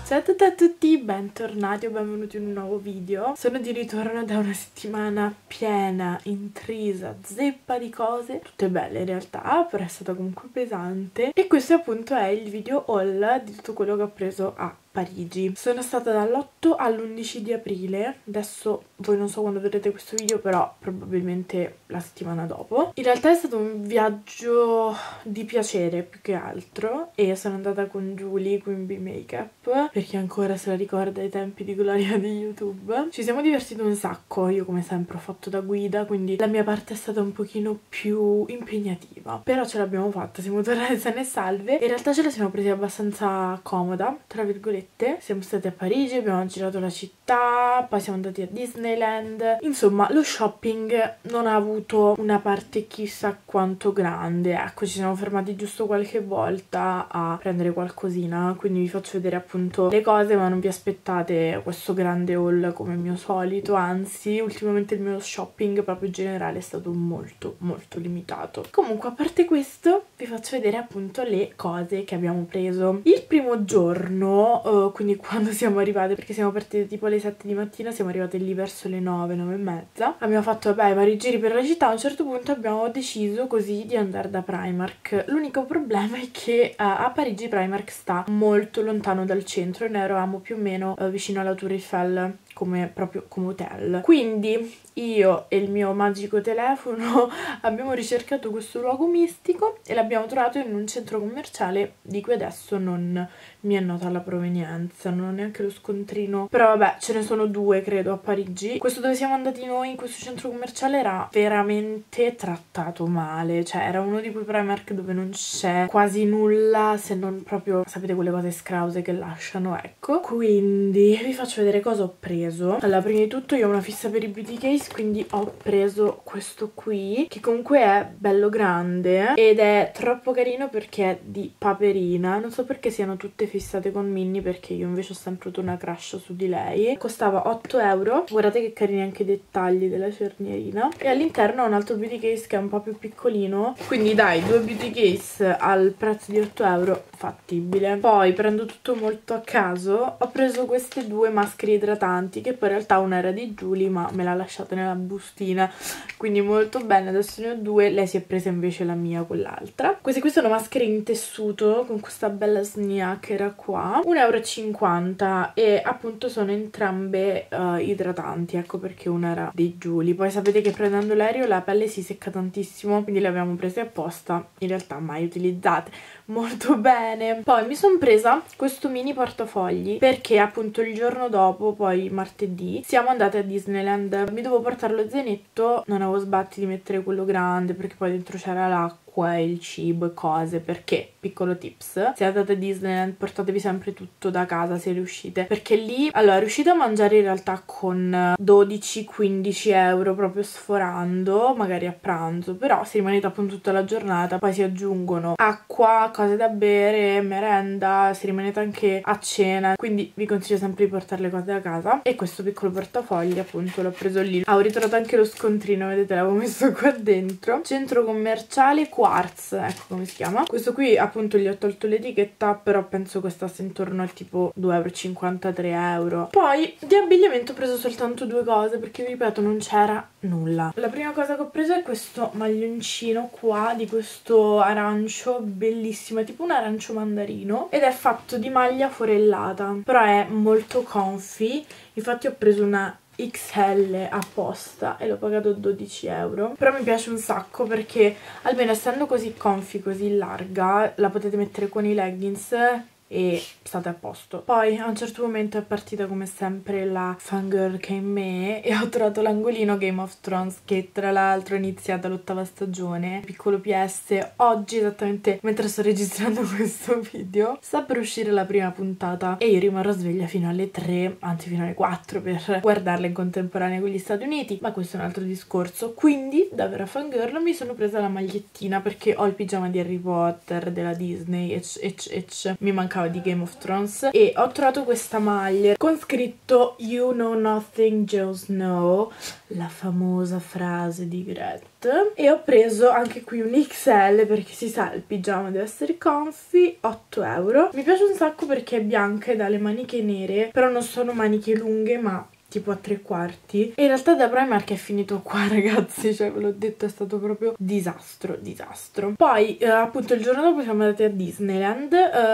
Ciao a tutte e a tutti, bentornati o benvenuti in un nuovo video. Sono di ritorno da una settimana piena, intrisa, zeppa di cose, tutte belle in realtà, però è stata comunque pesante. E questo appunto è il video haul di tutto quello che ho preso a Parigi. Sono stata dall'8 all'11 di aprile, adesso voi non so quando vedrete questo video, però probabilmente la settimana dopo. In realtà è stato un viaggio di piacere più che altro e sono andata con Julie, Quimby Makeup, per chi ancora se la ricorda ai tempi di gloria di YouTube. Ci siamo divertiti un sacco, io come sempre ho fatto da guida, quindi la mia parte è stata un pochino più impegnativa, però ce l'abbiamo fatta, siamo tornate sane e salve. In realtà ce la siamo presi abbastanza comoda, tra virgolette. Siamo stati a Parigi, abbiamo girato la città, poi siamo andati a Disneyland. Insomma, lo shopping non ha avuto una parte chissà quanto grande, ecco, ci siamo fermati giusto qualche volta a prendere qualcosina, quindi vi faccio vedere appunto le cose, ma non vi aspettate questo grande haul come mio solito, anzi ultimamente il mio shopping proprio in generale è stato molto limitato. Comunque, a parte questo, vi faccio vedere appunto le cose che abbiamo preso. Il primo giorno, quindi quando siamo arrivate, perché siamo partite tipo alle 7 di mattina, siamo arrivate lì verso le 9 e mezza, abbiamo fatto vabbè vari giri per la città. A un certo punto abbiamo deciso così di andare da Primark. L'unico problema è che a Parigi Primark sta molto lontano dal centro e noi eravamo più o meno vicino alla Tour Eiffel, proprio come hotel. Quindi io e il mio magico telefono abbiamo ricercato questo luogo mistico e l'abbiamo trovato in un centro commerciale di cui adesso non mi è nota la provenienza, non ho neanche lo scontrino, però vabbè, ce ne sono due credo a Parigi. Questo dove siamo andati noi, in questo centro commerciale, era veramente trattato male, cioè era uno di quei Primark dove non c'è quasi nulla, se non proprio, sapete, quelle cose scrause che lasciano, ecco. Quindi vi faccio vedere cosa ho preso. Allora, prima di tutto io ho una fissa per i beauty case, quindi ho preso questo qui, che comunque è bello grande ed è troppo carino perché è di Paperina. Non so perché siano tutte fissate con Minnie, perché io invece ho sempre avuto una crush su di lei. Costava 8 euro, guardate che carini anche i dettagli della cernierina, e all'interno ho un altro beauty case che è un po' più piccolino, quindi dai, due beauty case al prezzo di 8 euro, fattibile. Poi prendo tutto molto a caso, ho preso queste due maschere idratanti, che poi in realtà una era di Julie ma me l'ha lasciata nella bustina, quindi molto bene, adesso ne ho due, lei si è presa invece la mia, quell'altra. Queste qui sono maschere in tessuto con questa bella sneakera qua, 1,50 euro, e appunto sono entrambe idratanti, ecco perché una era di Julie. Poi sapete che prendendo l'aereo la pelle si secca tantissimo, quindi le abbiamo prese apposta, in realtà mai utilizzate, molto bene. Poi mi sono presa questo mini portafogli perché appunto il giorno dopo, poi martedì, siamo andate a Disneyland. Mi dovevo portare lo zainetto, non avevo sbatti di mettere quello grande perché poi dentro c'era l'acqua e il cibo e cose, perché, piccolo tips, se andate a Disneyland portatevi sempre tutto da casa se riuscite, perché lì, allora, riuscite a mangiare in realtà con 12-15 euro proprio sforando, magari a pranzo, però se rimanete appunto tutta la giornata poi si aggiungono acqua, cose da bere, merenda, se rimanete anche a cena, quindi vi consiglio sempre di portare le cose da casa. E questo piccolo portafogli appunto l'ho preso lì, ho ritrovato anche lo scontrino, vedete, l'avevo messo qua dentro. Centro commerciale Quartz, ecco come si chiama. Questo qui appunto gli ho tolto l'etichetta, però penso costasse intorno al tipo 2,50 euro, 3 euro. Poi di abbigliamento ho preso soltanto due cose perché vi ripeto non c'era nulla. La prima cosa che ho preso è questo maglioncino qua di questo arancio bellissimo, è tipo un arancio mandarino ed è fatto di maglia forellata, però è molto comfy. Infatti ho preso una XL apposta e l'ho pagato 12 euro, però mi piace un sacco perché almeno essendo così comfy, così larga, la potete mettere con i leggings e state a posto. Poi a un certo momento è partita come sempre la fangirl che è in me e ho trovato l'angolino Game of Thrones, che tra l'altro è iniziata l'8ª stagione. Piccolo PS, oggi esattamente mentre sto registrando questo video sta per uscire la prima puntata e io rimarrò sveglia fino alle 3, anzi fino alle 4 per guardarla in contemporanea con gli Stati Uniti, ma questo è un altro discorso. Quindi da vera fangirl mi sono presa la magliettina perché ho il pigiama di Harry Potter, della Disney, mi mancava mancava di Game of Thrones, e ho trovato questa maglia con scritto You know nothing, Jon Snow, la famosa frase di Gret, e ho preso anche qui un XL perché si sa il pigiama deve essere comfy, 8 euro. Mi piace un sacco perché è bianca ed ha le maniche nere, però non sono maniche lunghe ma tipo a 3/4, e in realtà da Primark è finito qua, ragazzi, cioè ve l'ho detto, è stato proprio disastro. Poi appunto il giorno dopo siamo andati a Disneyland,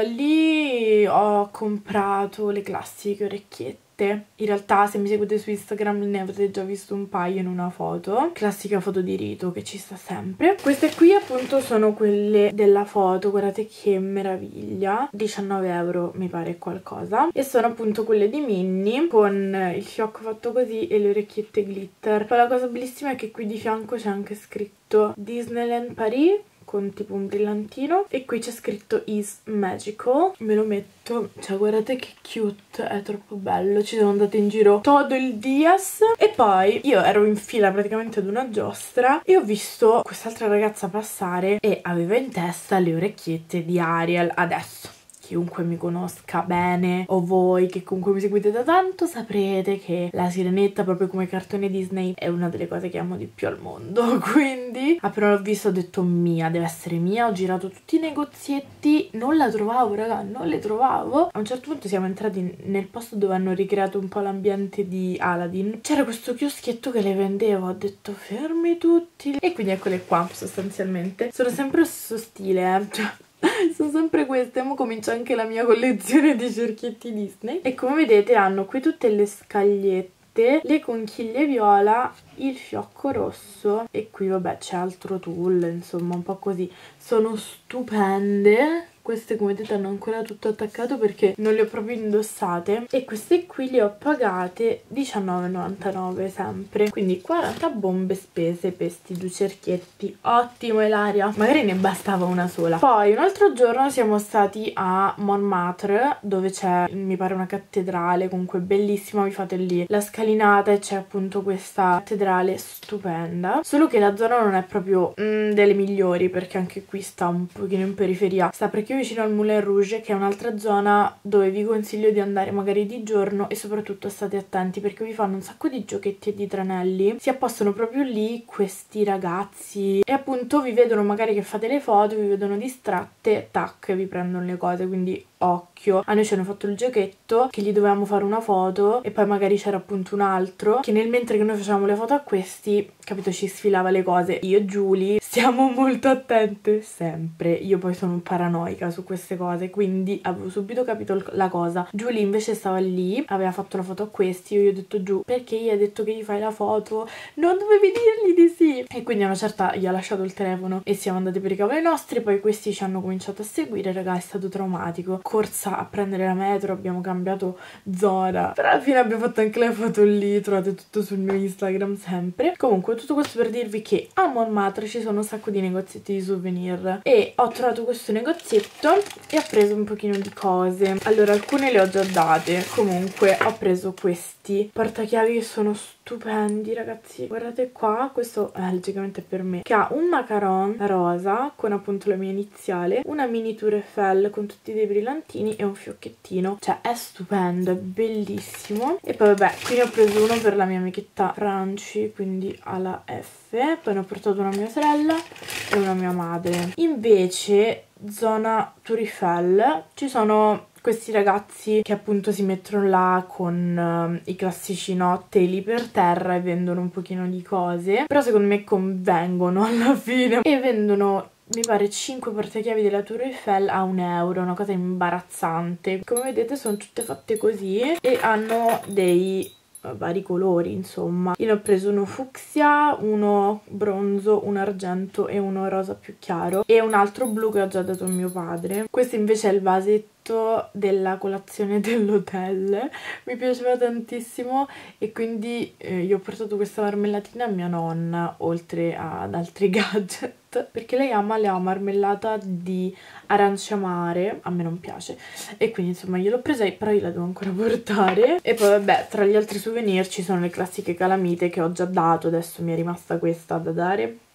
lì ho comprato le classiche orecchiette. In realtà se mi seguite su Instagram ne avrete già visto un paio in una foto, classica foto di rito che ci sta sempre. Queste qui appunto sono quelle della foto, guardate che meraviglia, 19 euro mi pare qualcosa, e sono appunto quelle di Minnie con il fiocco fatto così e le orecchiette glitter. Poi la cosa bellissima è che qui di fianco c'è anche scritto Disneyland Paris con tipo un brillantino, e qui c'è scritto Is Magical. Me lo metto, cioè guardate che cute, è troppo bello. Ci sono andate in giro todo il dias, e poi io ero in fila praticamente ad una giostra e ho visto quest'altra ragazza passare e aveva in testa le orecchiette di Ariel. Adesso chiunque mi conosca bene, o voi che comunque mi seguite da tanto, saprete che la Sirenetta, proprio come cartone Disney, è una delle cose che amo di più al mondo. Quindi appena l'ho vista ho detto mia, deve essere mia. Ho girato tutti i negozietti, non la trovavo, raga, non le trovavo. A un certo punto siamo entrati nel posto dove hanno ricreato un po' l'ambiente di Aladdin. C'era questo chioschietto che le vendeva, ho detto fermi tutti, e quindi eccole qua sostanzialmente. Sono sempre lo stesso stile, cioè sono sempre queste. Ora comincia anche la mia collezione di cerchietti Disney, e come vedete hanno qui tutte le scagliette, le conchiglie viola, il fiocco rosso, e qui vabbè c'è altro tulle, insomma un po' così. Sono stupende. Queste come vedete hanno ancora tutto attaccato perché non le ho proprio indossate, e queste qui le ho pagate 19,99 sempre, quindi 40 bombe spese per questi due cerchietti. Ottimo Ilaria, magari ne bastava una sola. Poi un altro giorno siamo stati a Montmartre, dove c'è mi pare una cattedrale comunque bellissima. Vi fate lì la scalinata e c'è appunto questa cattedrale stupenda, solo che la zona non è proprio delle migliori, perché anche qui sta un pochino in periferia, sta perché vicino al Moulin Rouge, che è un'altra zona dove vi consiglio di andare magari di giorno, e soprattutto state attenti perché vi fanno un sacco di giochetti e di tranelli. Si appostano proprio lì questi ragazzi e appunto vi vedono magari che fate le foto, vi vedono distratte, tac, vi prendono le cose, quindi occhio. A noi ci hanno fatto il giochetto che gli dovevamo fare una foto, e poi magari c'era appunto un altro che mentre che noi facevamo le foto a questi, capito, ci sfilava le cose. Io e Giulia stiamo molto attente sempre, io poi sono paranoica su queste cose, quindi avevo subito capito la cosa. Giulia invece stava lì, aveva fatto la foto a questi, io gli ho detto Giù, perché gli hai detto che gli fai la foto? Non dovevi dirgli di sì. E quindi a una certa gli ho lasciato il telefono e siamo andati per i cavoli nostri. Poi questi ci hanno cominciato a seguire, raga, è stato traumatico. Corsa a prendere la metro, abbiamo cambiato zona, però alla fine abbiamo fatto anche le foto lì, trovate tutto sul mio Instagram sempre. Comunque tutto questo per dirvi che a Montmartre ci sono un sacco di negozietti di souvenir, e ho trovato questo negozietto e ho preso un pochino di cose. Allora, alcune le ho già date, comunque ho preso questi portachiavi che sono stupendi, ragazzi. Guardate qua, questo è logicamente per me, che ha un macaron rosa con appunto la mia iniziale, una mini Tour Eiffel con tutti dei brillantini e un fiocchettino. Cioè è stupendo, è bellissimo. E poi vabbè, qui ne ho preso uno per la mia amichetta Franci, quindi alla F. Poi ne ho portato una mia sorella e una mia madre. Invece zona Tour Eiffel ci sono questi ragazzi che appunto si mettono là con i classici teli per terra e vendono un pochino di cose, però secondo me convengono alla fine, e vendono mi pare 5 portachiavi della Tour Eiffel a 1 euro, una cosa imbarazzante. Come vedete sono tutte fatte così e hanno dei vari colori, insomma. Io ne ho preso uno fucsia, uno bronzo, un argento e uno rosa più chiaro, e un altro blu che ho già dato a mio padre. Questo invece è il vasetto della colazione dell'hotel, mi piaceva tantissimo, e quindi io ho portato questa marmellatina a mia nonna, oltre ad altri gadget, perché lei ama la marmellata di arancia mare, a me non piace, e quindi insomma io l'ho presa, però io la devo ancora portare. E poi vabbè, tra gli altri souvenir ci sono le classiche calamite che ho già dato, adesso mi è rimasta questa da dare,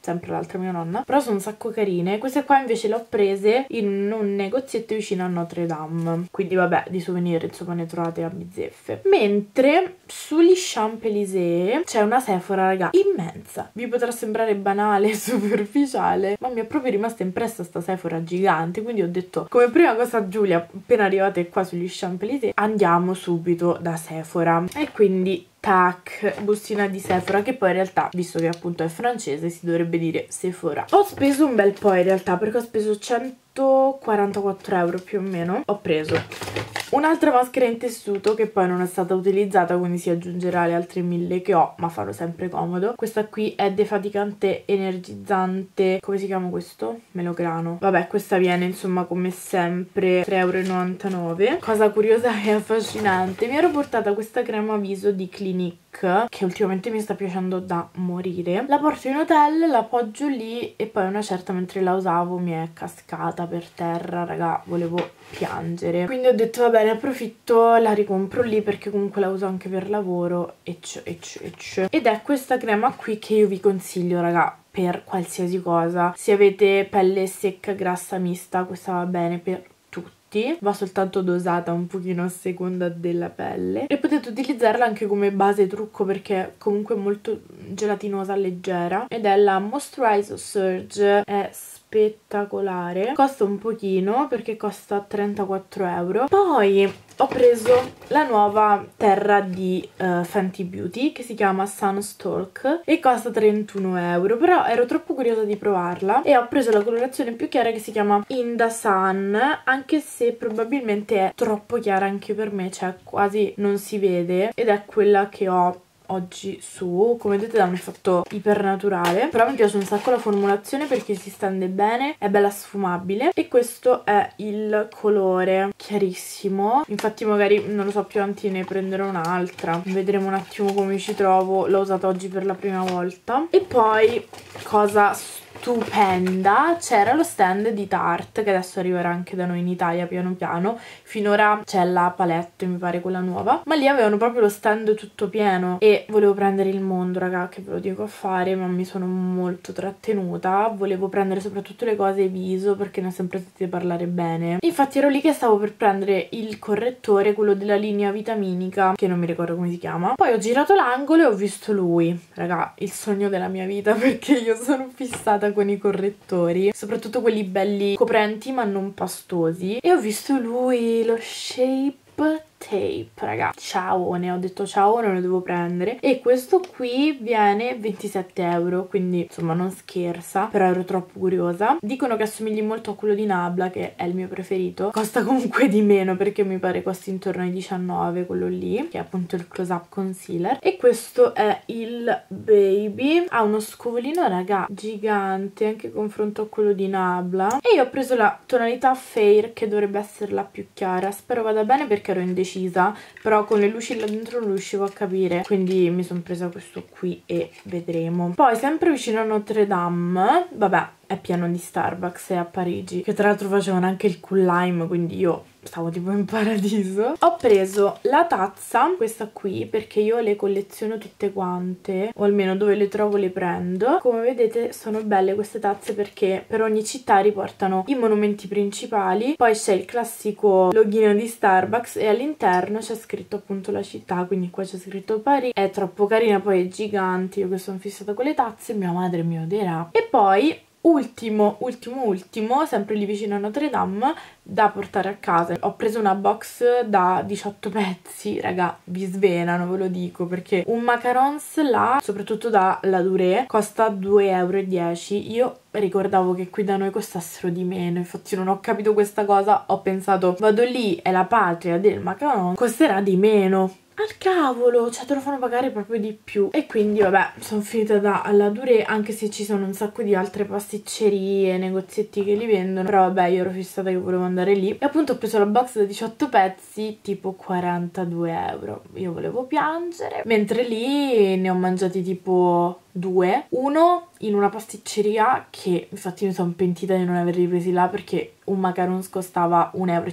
sempre l'altra mia nonna, però sono un sacco carine. Queste qua invece le ho prese in un negozietto vicino a Notre Dame, quindi vabbè, di souvenir insomma ne trovate a bizzeffe. Mentre sugli Champs-Élysées c'è una Sephora, raga, immensa. Vi potrà sembrare banale e superficiale, ma mi è proprio rimasta impressa sta Sephora gigante, quindi ho detto come prima cosa a Giulia, appena arrivate qua sugli Champs-Élysées, andiamo subito da Sephora. E quindi tac, bustina di Sephora, che poi in realtà, visto che appunto è francese, si dovrebbe dire Sephora. Ho speso un bel po' in realtà, perché ho speso 144 euro più o meno. Ho preso un'altra maschera in tessuto che poi non è stata utilizzata, quindi si aggiungerà alle altre 1000 che ho, ma farò sempre comodo. Questa qui è defaticante energizzante, come si chiama questo? Melograno. Vabbè, questa viene insomma come sempre 3,99 euro. Cosa curiosa e affascinante, mi ero portata questa crema viso di Clinique, che ultimamente mi sta piacendo da morire. La porto in hotel, la appoggio lì e poi una certa mentre la usavo mi è cascata per terra, raga, volevo piangere. Quindi ho detto vabbè, ne approfitto, la ricompro lì perché comunque la uso anche per lavoro ed è questa crema qui che io vi consiglio, raga, per qualsiasi cosa. Se avete pelle secca, grassa, mista, questa va bene per tutti, va soltanto dosata un pochino a seconda della pelle e potete utilizzarla anche come base trucco perché è comunque molto gelatinosa, leggera, ed è la Moisturizer Surge, è spettacolare, costa un pochino perché costa 34 euro. Poi ho preso la nuova terra di Fenty Beauty che si chiama Sunstalk e costa 31 euro, però ero troppo curiosa di provarla e ho preso la colorazione più chiara che si chiama In The Sun, anche se probabilmente è troppo chiara anche per me, cioè quasi non si vede, ed è quella che ho oggi su. Come vedete dà un effetto ipernaturale, però mi piace un sacco la formulazione perché si stende bene, è bella sfumabile e questo è il colore chiarissimo. Infatti magari, non lo so, più avanti ne prenderò un'altra, vedremo un attimo come ci trovo. L'ho usata oggi per la prima volta. E poi, cosa stupenda, c'era lo stand di Tarte che adesso arriverà anche da noi in Italia piano piano. Finora c'è la palette, mi pare, quella nuova, ma lì avevano proprio lo stand tutto pieno e volevo prendere il mondo, raga, che ve lo dico a fare, ma mi sono molto trattenuta. Volevo prendere soprattutto le cose viso perché ne ho sempre sentite parlare bene. Infatti ero lì che stavo per prendere il correttore, quello della linea vitaminica, che non mi ricordo come si chiama. Poi ho girato l'angolo e ho visto lui, raga, il sogno della mia vita, perché io sono fissata con i correttori, soprattutto quelli belli coprenti ma non pastosi, e ho visto lui, lo Shape Tape, raga, ciao, ne ho detto ciao, non lo devo prendere. E questo qui viene 27 euro, quindi insomma non scherza, però ero troppo curiosa. Dicono che assomigli molto a quello di Nabla, che è il mio preferito. Costa comunque di meno perché mi pare costi intorno ai 19, quello lì, che è appunto il Close Up Concealer. E questo è il Baby, ha uno scovolino, raga, gigante, anche confronto a quello di Nabla. E io ho preso la tonalità Fair, che dovrebbe essere la più chiara. Spero vada bene perché ero indecisa, però con le luci là dentro non riuscivo a capire, quindi mi sono presa questo qui e vedremo. Poi sempre vicino a Notre Dame, vabbè, è pieno di Starbucks, è a Parigi, che tra l'altro facevano anche il Cool Lime, quindi io stavo tipo in paradiso. Ho preso la tazza, questa qui, perché io le colleziono tutte quante, o almeno dove le trovo le prendo. Come vedete sono belle queste tazze perché per ogni città riportano i monumenti principali, poi c'è il classico loghino di Starbucks e all'interno c'è scritto appunto la città, quindi qua c'è scritto Parigi. È troppo carina, poi è gigante, io che sono fissata con le tazze, mia madre mi odierà. E poi ultimo, sempre lì vicino a Notre Dame, da portare a casa. Ho preso una box da 18 pezzi, raga, vi svenano, ve lo dico, perché un macarons là, soprattutto da La Durée, costa 2,10 euro. Io ricordavo che qui da noi costassero di meno, infatti non ho capito questa cosa, ho pensato vado lì, è la patria del macaron, costerà di meno. Al cavolo, cioè te lo fanno pagare proprio di più. E quindi vabbè, sono finita da La Durée, anche se ci sono un sacco di altre pasticcerie, negozietti che li vendono, però vabbè, io ero fissata che volevo andare lì e appunto ho preso la box da 18 pezzi, tipo 42 euro. Io volevo piangere, mentre lì ne ho mangiati tipo due, uno in una pasticceria che infatti mi sono pentita di non averli presi là perché un macarons costava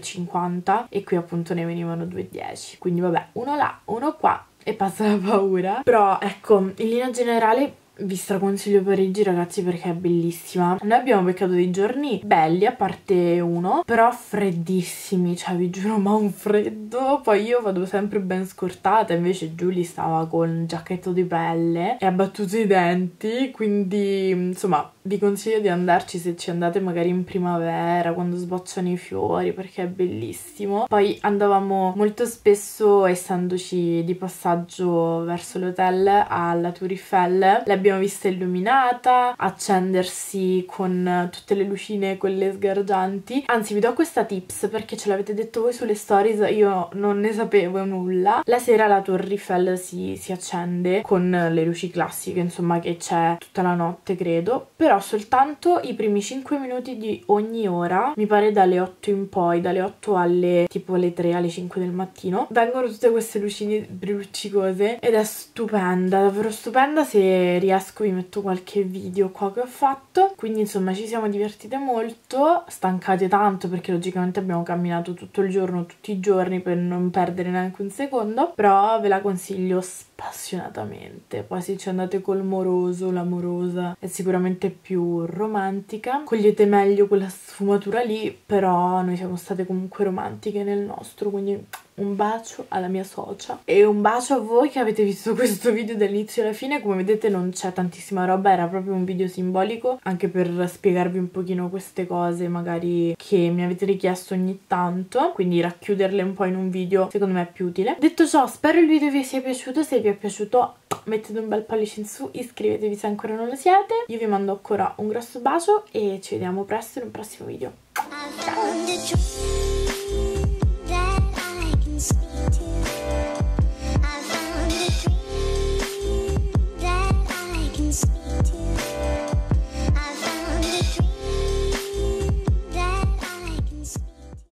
1,50 euro e qui appunto ne venivano 2,10, quindi vabbè, uno là, uno qua e passa la paura. Però ecco, in linea generale vi straconsiglio Parigi ragazzi perché è bellissima. Noi abbiamo beccato dei giorni belli a parte uno, però freddissimi, cioè vi giuro, ma un freddo. Poi io vado sempre ben scortata, invece Giulia stava con giacchetto di pelle e ha battuto i denti, quindi insomma vi consiglio di andarci se ci andate magari in primavera, quando sbocciano i fiori, perché è bellissimo. Poi andavamo molto spesso, essendoci di passaggio verso l'hotel, alla Tour Eiffel. L'abbiamo vista illuminata, accendersi con tutte le lucine, quelle sgargianti. Anzi, vi do questa tips perché ce l'avete detto voi sulle stories, io non ne sapevo nulla. La sera la Tour Eiffel si accende con le luci classiche, insomma, che c'è tutta la notte, credo. Però soltanto i primi 5 minuti di ogni ora, mi pare dalle 8 in poi, dalle 8 alle tipo alle 3, alle 5 del mattino, vengono tutte queste lucine luccicose ed è stupenda, davvero stupenda. Se riesco vi metto qualche video qua che ho fatto. Quindi insomma ci siamo divertite molto, stancate tanto perché logicamente abbiamo camminato tutto il giorno, tutti i giorni, per non perdere neanche un secondo, però ve la consiglio spassionatamente. Poi se ci andate col moroso, l'amorosa è sicuramente più romantica, cogliete meglio quella sfumatura lì, però noi siamo state comunque romantiche nel nostro, quindi un bacio alla mia socia e un bacio a voi che avete visto questo video dall'inizio alla fine. Come vedete non c'è tantissima roba, era proprio un video simbolico, anche per spiegarvi un pochino queste cose magari che mi avete richiesto ogni tanto, quindi racchiuderle un po' in un video secondo me è più utile. Detto ciò, spero il video vi sia piaciuto. Se vi è piaciuto mettete un bel pollice in su, iscrivetevi se ancora non lo siete. Io vi mando ancora un grosso bacio e ci vediamo presto in un prossimo video. Ciao!